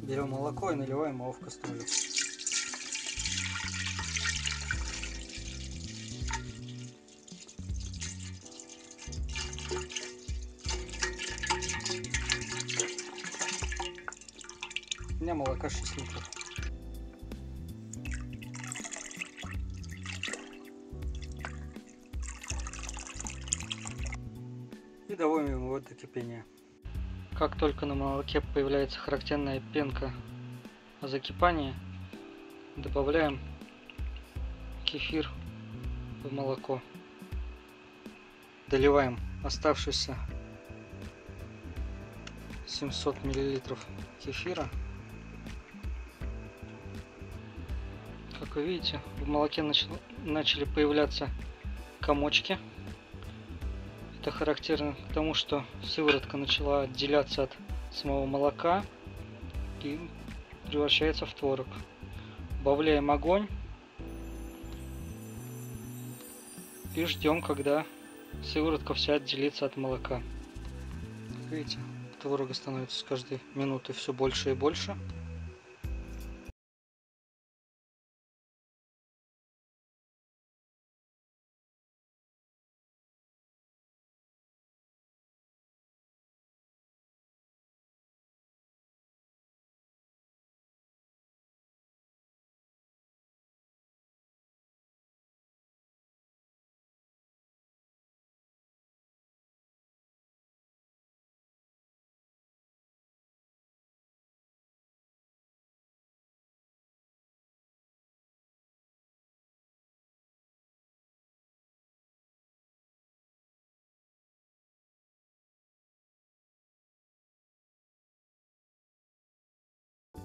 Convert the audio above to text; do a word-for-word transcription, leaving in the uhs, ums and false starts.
Берем молоко и наливаем его в кастрюлю. У меня молока шесть литров. И доводим его до кипения. Как только на молоке появляется характерная пенка о закипании, добавляем кефир в молоко. Доливаем оставшиеся семьсот миллилитров кефира. Как вы видите, в молоке начали появляться комочки. Это характерно к тому, что сыворотка начала отделяться от самого молока и превращается в творог. Убавляем огонь и ждем, когда сыворотка вся отделится от молока. Как видите, творога становится с каждой минутой все больше и больше.